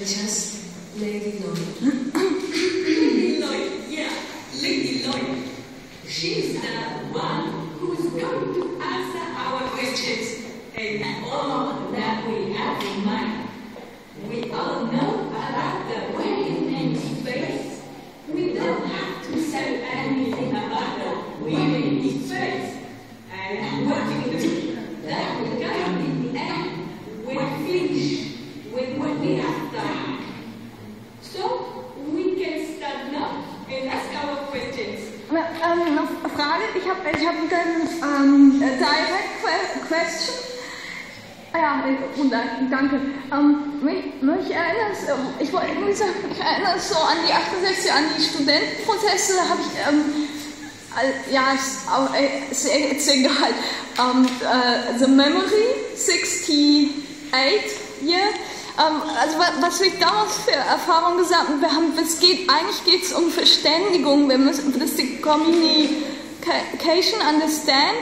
just Lady Lloyd. Lady Lloyd, yeah, Lady Lloyd. She's the one who's going to answer our questions and all that we have in mind. We all know about the women in space. We don't have to say anything about the women in space. And what we do, that will come in the end. We'll finish with what we have done. So we can start now and ask our questions. Eine Frage, ich habe einen direct question. Ja, danke. Mich erinnert, ich wollte irgendwie sagen, ich erinnere so an die 68, an die Studentenprozesse, da habe ich, ja, ist egal. The Memory, 68 Year. Also was wir damals für Erfahrungen gesagt haben, eigentlich geht es um Verständigung, wir müssen das die Communication understand,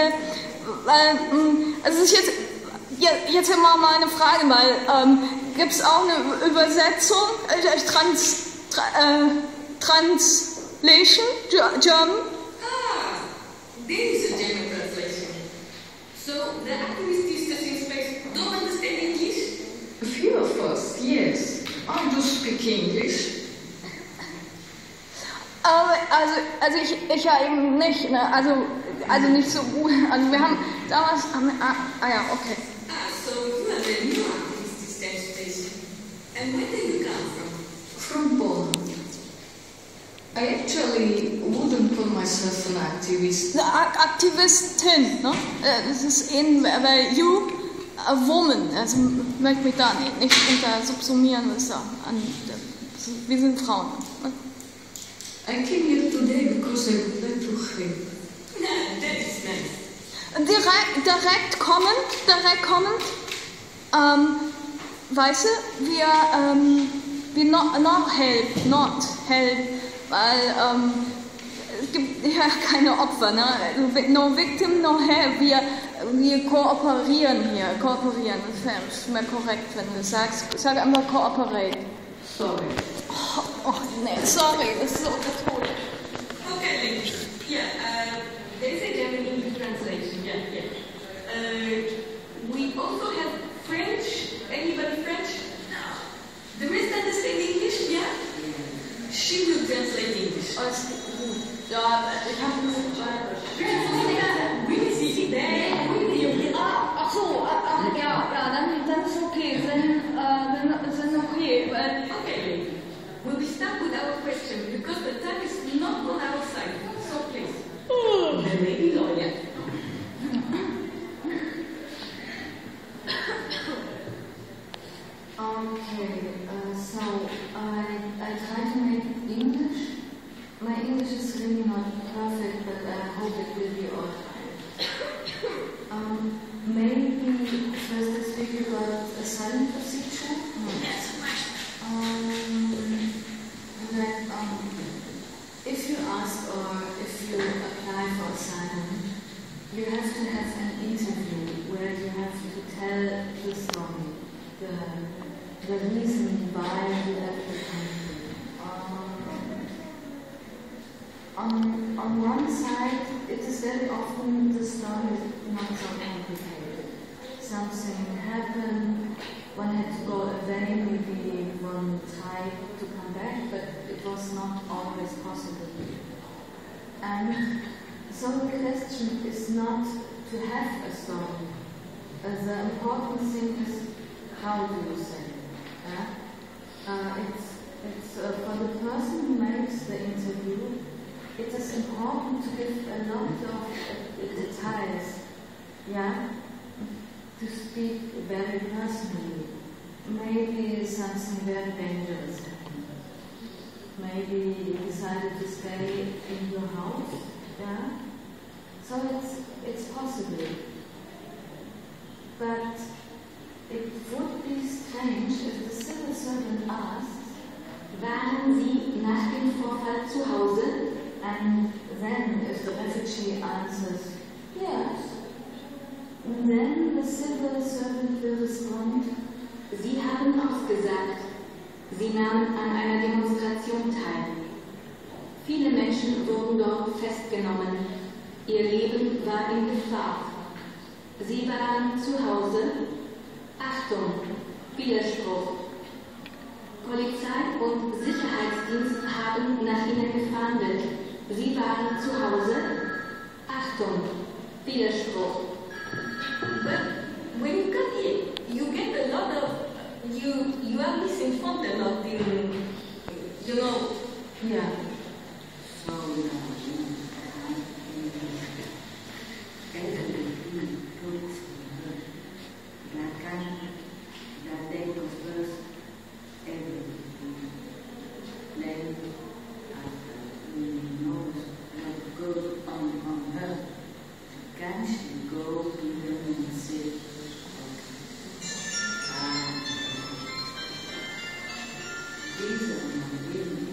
also es ist jetzt immer mal eine Frage, weil gibt es auch eine Übersetzung, Translation, German? There is a German translation. So the activists discussing space don't understand English? A few of us, yes. I do speak English. Also ich ja eben nicht, ne? Also nicht so gut. Also wir haben damals, ja, okay. So you are the new activist station. And where do you come from? From Poland. I actually wouldn't call myself an activist. Aktivistin, ne? Das ist weil you, a woman, also möchte mich da nicht unter subsumieren, wir sind Frauen. Ne? I came here today because I would like to help. That is nice. Direkt kommend, weißt du, wir not help, weil es gibt ja keine Opfer, ne? No victim, no help, wir kooperieren, das ist mehr korrekt, wenn du sagst, sag einfach cooperate. Sorry. Oh nee, sorry, das ist so katholisch. Okay, ladies. Yeah, there is a German English translation. Yeah. We also have French. Anybody French? No. The rest understand English? Yeah. She will translate English. Oh, ist gut. Ja, ich habe ein bisschen Bayerisch. Ach so, ja, dann ist okay, dann okay. Okay, we'll be stuck with our question because the time is not on our side. So please, the lady lawyer. Okay, so I try to make English. My English is really not perfect, but I hope it will be alright. Maybe first I speak about asylum procedure. If you ask or if you apply for asylum, you have to have an interview where you have to tell the story, the reason why you left the country. On one side, it is very often the story is not so complicated. Something happened, one had to go away, maybe one tried to come back, but it was not always possible. And so the question is not to have a story. The important thing is how do you say it? It's for the person who makes the interview. It is important to give a lot of details, to speak very personally. Maybe something very dangerous happened. Maybe you decided to stay in your house, So it's possible. But it would be strange if the civil servant asked, waren Sie nach dem Vorfall zu Hause? and then if the refugee answers, yes, then the civil servant will respond, Sie haben ausgesagt, Sie nahmen an einer Demonstration teil. Viele Menschen wurden dort festgenommen. Ihr Leben war in Gefahr. Sie waren zu Hause. Achtung, Widerspruch. Polizei und Sicherheitsdienst haben nach ihnen gefahndet. Sie waren zu Hause. Achtung, Widerspruch. But when you come here, you get a lot of, you are misinformed a lot in, you know. Yeah. So, that they was first everything. Then, after we know what goes on her, can she go to them and say, these are my women.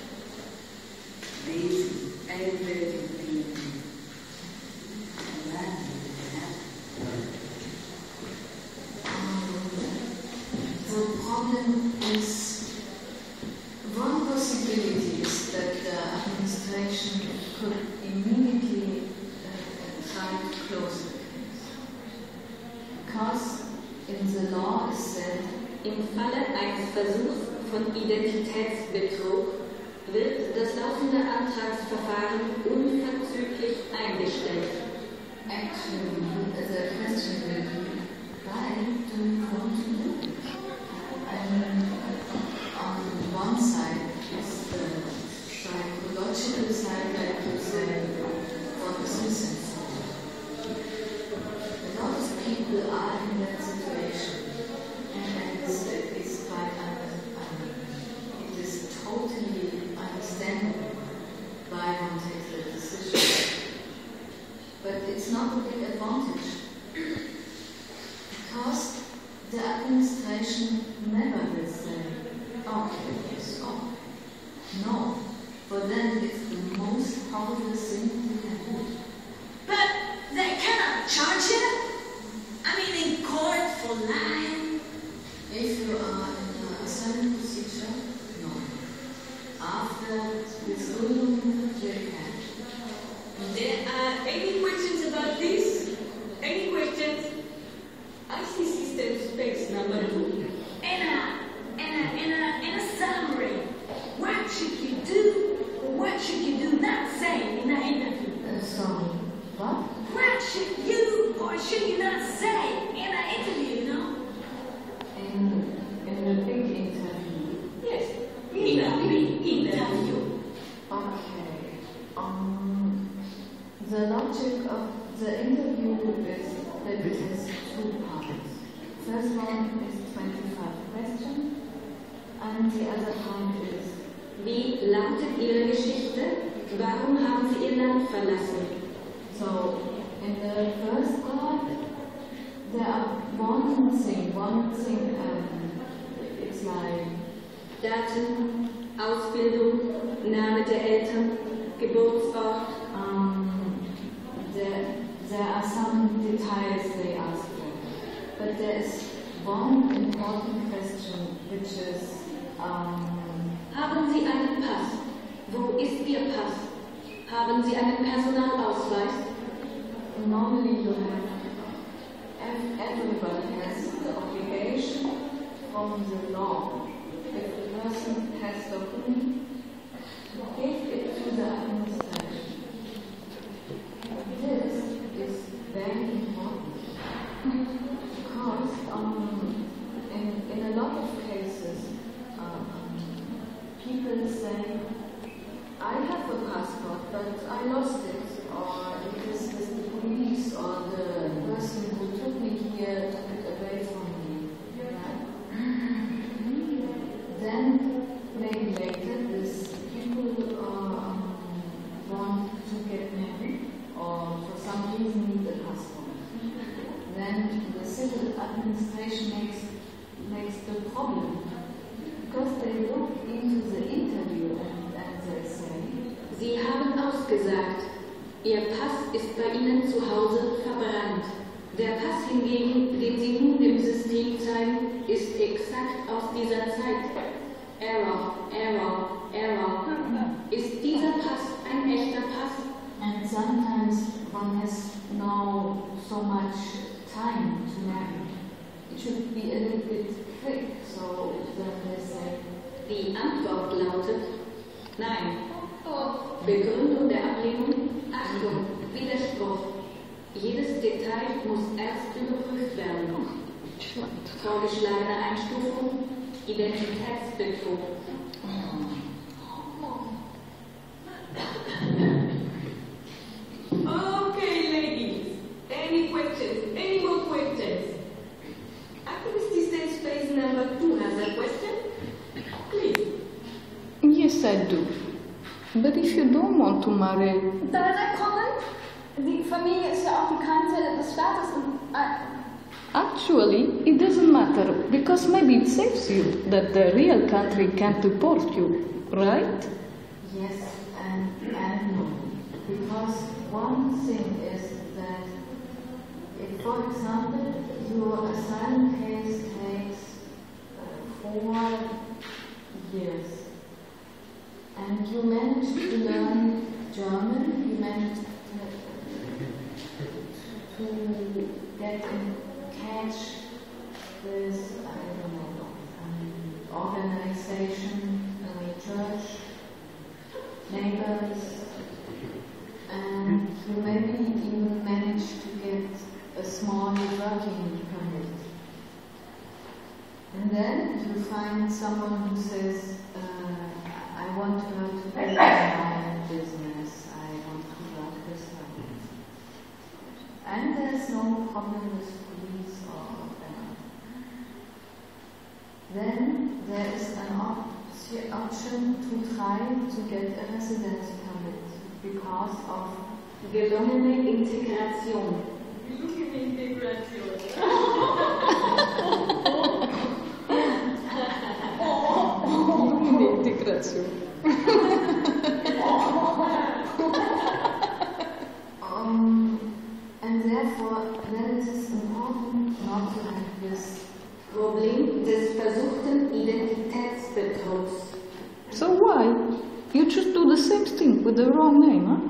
These everything. The problem is, one possibility is that the administration could immediately try to close the case. Because in the law is said, Im Falle eines Versuchs von Identitätsbetrug wird das laufende Antragsverfahren unverzüglich eingestellt. actually, the question will be, why do you want to do it? I mean, on one side is the psychological side, like you say, what is missing. A lot of people are in that situation, and it's quite it is totally understandable why one takes the decision. But it's not a big advantage, because the administration never will say, okay, yes, okay. No, for them it's the most horrible thing you can do. But they cannot charge him. I mean, in court for lying. If you are in an asylum procedure, no. After this ruling, you can. There are any questions about this? Any questions? IC system space number 2. In a summary, what should you do or what should you do not say in an interview? Sorry, what? What should you or should you not say in an interview, you know? In a big interview. Yes, interview. Okay. The logic of the interview is that it has two parts. First one is 25 questions, and the other part is Wie lautet Ihre Geschichte? Warum haben Sie Ihr Land verlassen? so. In the first part, there are one thing. It's like Daten, Ausbildung, Name der Eltern, Geburtsort. There are some details they ask for, but there is one important question, which is Haben Sie einen Pass? Wo ist Ihr Pass? Haben Sie einen Personalausweis? normally you have everybody has the obligation from the law. If the person has document, give it to the administration. This is very important because in a lot of cases people say, I have a passport but I lost it, or it is with the police or the person who took me here took it away from me. Right? Then maybe later these people want to get married or for some reason need a passport. Then the civil administration makes the problem, because they look into the interview and they say, Sie haben ausgesagt, Ihr Pass ist bei Ihnen zu Hause verbrannt. Der Pass hingegen, den Sie nun im System zeigen, ist exakt aus dieser Zeit. Error. Ist dieser Pass ein echter Pass? And sometimes one has now so much time to marry. It should be a little bit quick, so then they say, Die Antwort lautet Nein. Begründung der Ablehnung? Achtung, Widerspruch. Jedes Detail muss erst überprüft werden. Vorgeschlagene Einstufung, Identitätsbetrug. Okay, ladies. Any questions? Any more questions? Activist Safe Space number 2 has a question. Please. Yes, I do. But if you don't want to marry... Darf er kommen? Die Familie ist ja auch Bekannte des Staates und... Actually, it doesn't matter, because maybe it saves you that the real country can't deport you, right? yes and no. Because one thing is that if, for example, your asylum case takes 4 years and you manage to learn German, you manage to get in catch this, I don't know, organization, church, neighbors, and you maybe even manage to get a small working permit. And then you find someone who says, I want her to be in my business, I want to work with her. And there's no problem with police or whatever. Then there is an option to try to get a residence permit because of Gelungene Integration. Integration. And therefore, then it is important not to have this Problem des versuchten Identitätsbetrugs. So why? You just do the same thing with the wrong name, huh?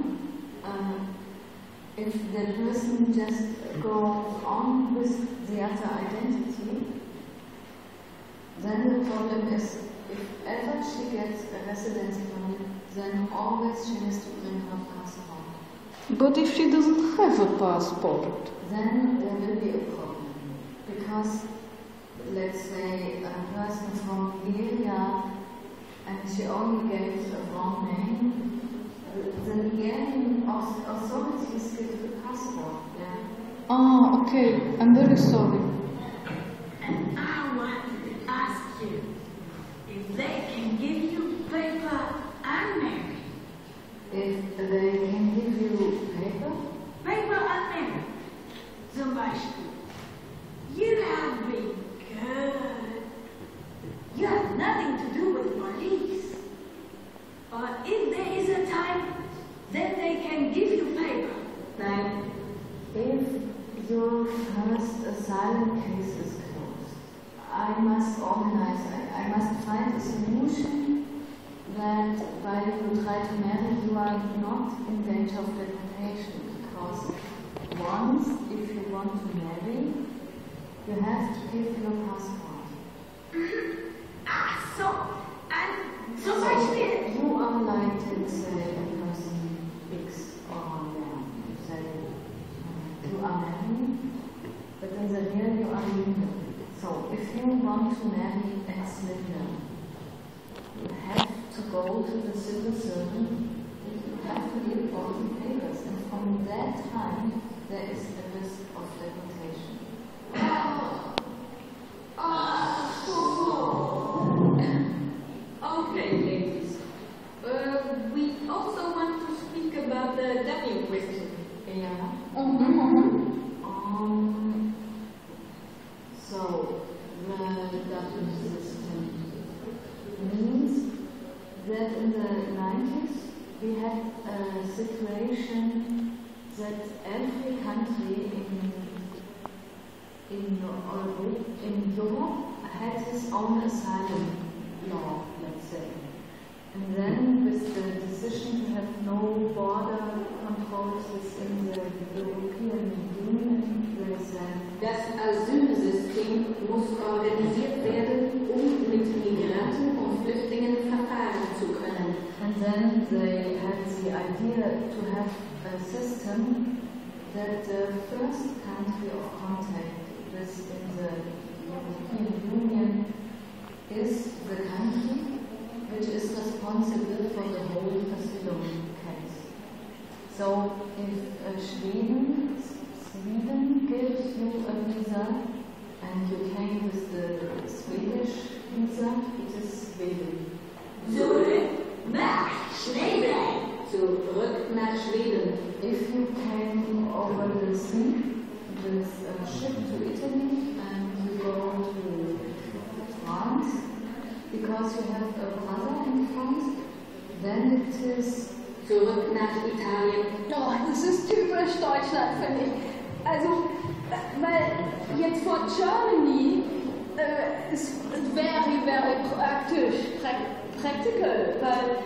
if the person just goes on with the other identity, then the problem is if ever she gets a residence permit, then always she has to bring her passport. But if she doesn't have a passport? Then there will be a problem. Because, let's say, a person from Nigeria and she only gave a wrong name, the Nigerian authorities give the passport. Yeah? Oh, okay. I'm very sorry. And I wanted to ask you if they can give you paper and marry. If they can give you paper, Paper and marry. Zum Beispiel, you have been good. You have nothing to do with police. But if there is a time, then they can give you paper. Nein, if your first asylum case is closed, I must organize, I must find a solution that while you try to marry, you are not in danger of deportation. Because once, if you want to marry, you have to give your passport. And so much there. You are like, let's say, a person X or you say you are married, but in the real you are legal. So if you want to marry ex legal, you have to go to the civil servant, you have to give all the papers, and from that time there is a risk of deportation. Okay, ladies. We also want to speak about the Dublin question. Yeah. So the Dublin system means that in the 90s we had a situation that every country in Europe had its own asylum law. let's say. And then with the decision to have no border controls within the European Union, they said, das Asylsystem muss organisiert werden, um mit Migranten und Flüchtlingen verfahren zu können. and then they had the idea to have a system that the first country of contact within the European Union is the country which is responsible for the whole asylum case. So if Sweden gives you a visa and you came with the Swedish visa, it is Sweden. Zurück nach Schweden. Zurück nach Schweden. If you came over the sea with a ship to Italy and you go to France because you have a brother in France, then it is Zurück nach Italien. Oh, das ist typisch Deutschland, finde ich. Also, weil jetzt for Germany ist very practical, weil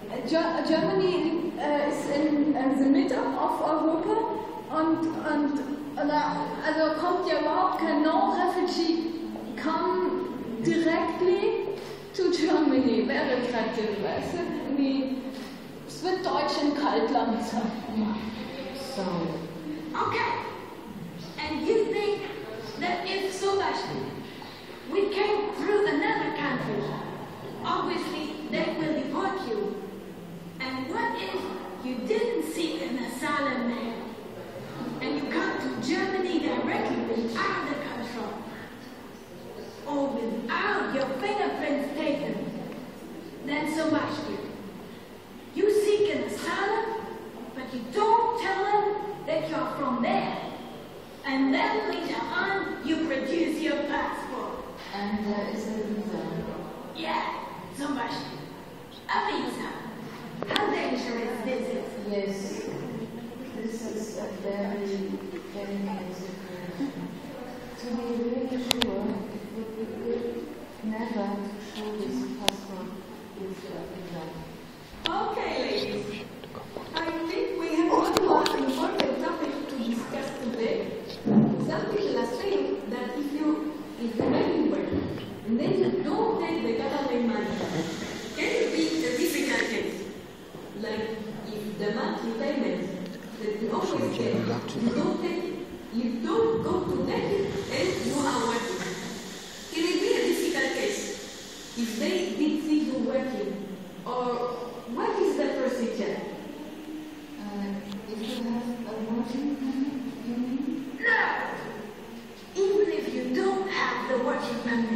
Germany ist in the middle of Europa und also kommt ja überhaupt kein No-Refugee come directly to Germany, very practical, weißt du? Irgendwie, es wird Deutsch in Kaltland sein. so. Okay. And you think that if Sebastian, we came through another country, obviously they will deport you. And what if you didn't seek an asylum there, and you come to Germany directly without the control, or without your fingerprints taken? Then Sebastian, you seek an asylum, but you don't tell them that you're from there. And then later on, you produce your passport. And there is a visa. Yeah, Sebastian. A visa. How dangerous this is. Yes, this is a very basic question. To be really sure, it would be good never to show this passport with a visa. Okay, ladies. I think we have one more important topic to discuss today. Some people are saying that if you make work and then you don't take the government money, can it be a difficult case? Like if the monthly payment that you always get, you don't take it, you don't go to take it, and you are working. Can it be a difficult case if they did see you working? Or what is the procedure? If you have a working permit, you mean? No! Even if you don't have the working permit.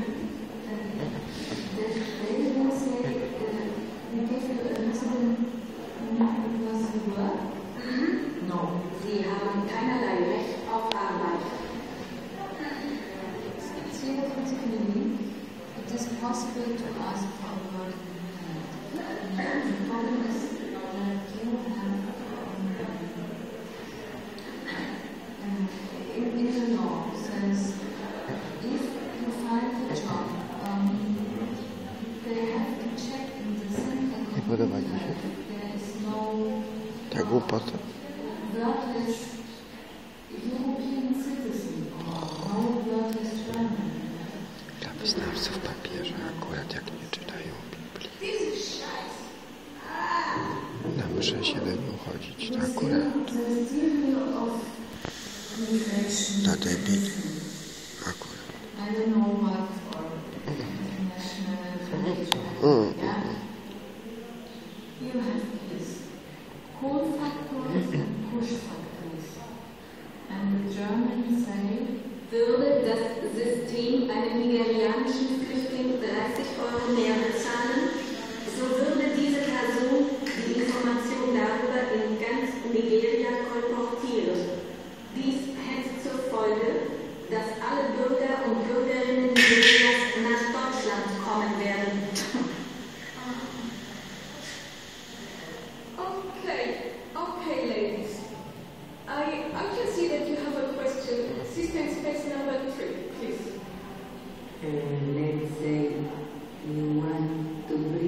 They will say we give you a resident because you work? No, sie haben keinerlei Recht auf Arbeit. Theoretically, it is possible to ask for a working permit. The problem is that you have in the law says if you find a job, they have to check in the center podoba ci się? there is no Ta głupota. worthless European citizen or no worthless German. Dla wyznawców papieża akurat jak nie czytają Biblii. This is shite. Na mszę się będą chodzić, to The akurat theory of immigration. dla debili. Akurat. I don't know what for international relation. Yeah. You have this pull factors and push factors. And the Germans say Würde das System einem nigerianischen Flüchtling 30 € mehr bezahlen, so würde diese Person die Information darüber in ganz Nigeria kolportieren. Dies hätte zur Folge, dass alle Bürger und Bürgerinnen Nigerias nach Deutschland kommen werden. Okay, ladies. I can see that you have a question. Sister in space number 3, please. Let's say you want to bring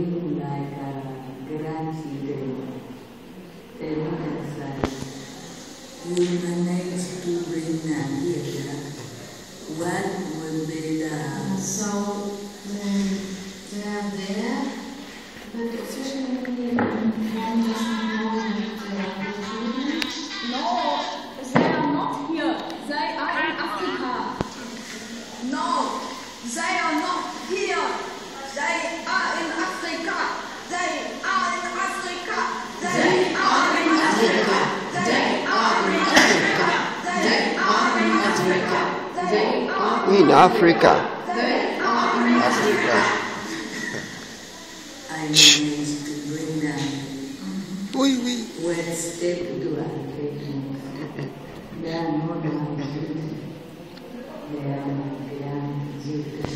we manage to bring them here, what will be the... So they are there, but officially one doesn't know that they are here. No, they are not here. They are in Africa. No, they are not here. They are in Africa. They are in Africa. They are in Africa. They are in Africa. They are in Africa. They are In Africa. They are in Africa. I managed to bring them. Oui, oui. Where step to application. They are not my children. They are my grandchildren.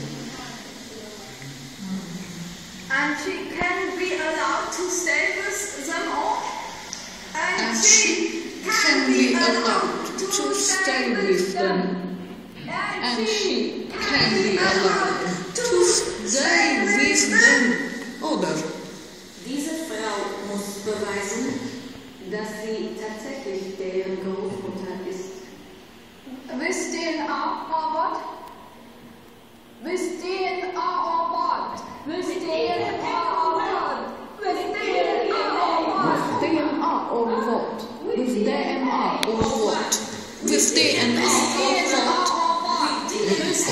And she can be allowed to stay with them all. And she can be allowed to stay with them. And she can be allowed to stay with them. Oder? Diese Frau muss beweisen, dass sie tatsächlich deren Großmutter ist. With DNA or what? With DNA or what? With DNA or what? With DNA or what? DNA or what? With DNA or what? With DNA or what? With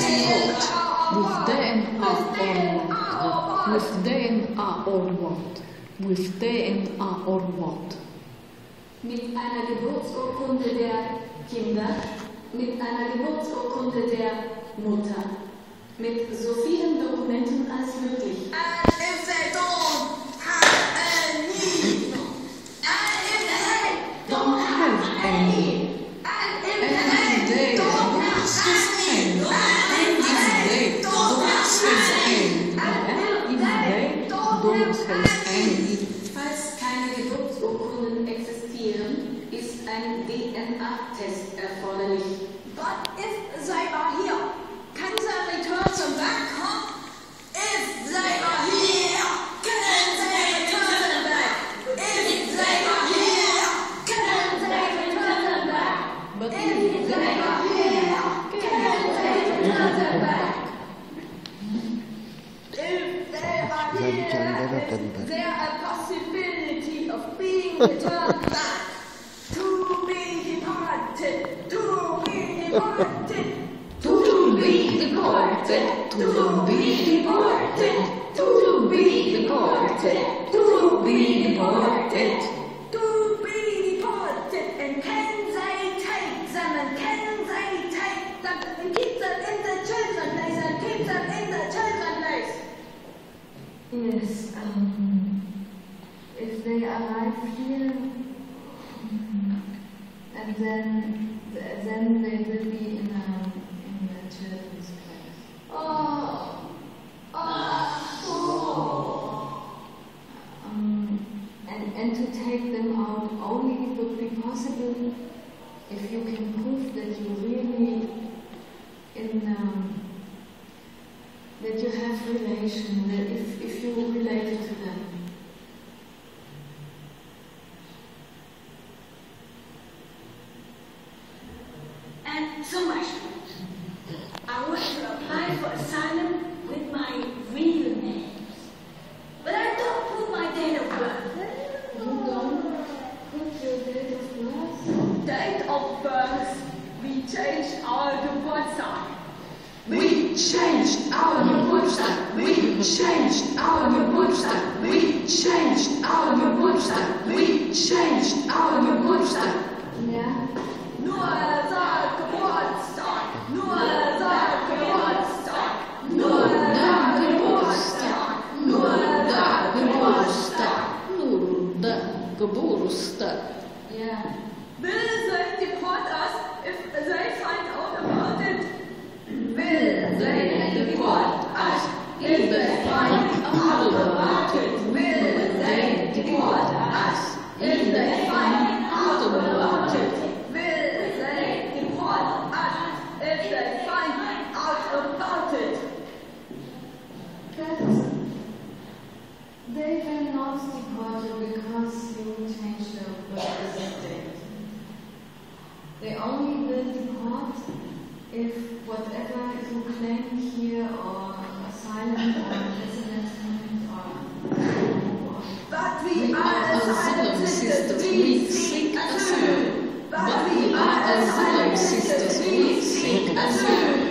DNA or what? With DNA or what? With DNA or what? Mit einer Geburtsurkunde der Kinder, mit einer Geburtsurkunde der Mutter, mit so vielen Dokumenten als möglich. And if they don't have any, and if they Don't have any. and if And they don't have any. And if they don't have any. And if they don't have any. Falls keine Geburtsurkunden existieren, ist ein DNA-Test erforderlich. But if they are here, can they return them back, huh? If they are here, can they return them back? If they are here, can they return them back? But If they are here, can they return them back? If they are here, is there a possibility of being returned back? To be deported, to be deported. to be deported, to be deported, to be deported, to be deported. To be deported, and can they take them, and can they take them, and keep them in the children's place, and keep them in the children's place? Yes, if they arrive here, and then they will be in a children's place. And to take them out only would be possible if you can prove that you really that you have relation, that if you related to them. And so much. I want to apply for asylum with my real name. But I don't put my date of birth. You don't put your date of birth? Date of birth, we changed our Geburtstag. We changed our Geburtstag. We changed our Geburtstag. We changed our Geburtstag. We changed our Geburtstag. Yeah. Nur der Geburtstag, nur der Geburtstag, nur der Geburtstag, Nur der Geburtstag. Nur der Geburtstag. Yeah. Will they deport us if they find out about it? Will They deport us if they find out about it. Will they deport us if they find out about it. Will asylum, sisters, we seek asylum.